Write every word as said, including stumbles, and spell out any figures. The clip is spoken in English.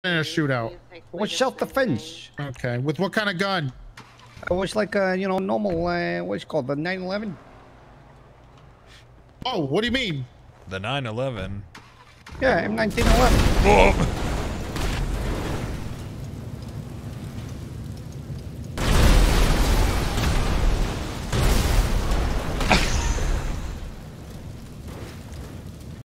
in a shootout? It was self-defense. Okay. With what kind of gun? It was like a, you know, normal, uh, what's it called, the nine eleven? Oh, what do you mean? The nine eleven. Yeah, M nineteen eleven. Oh.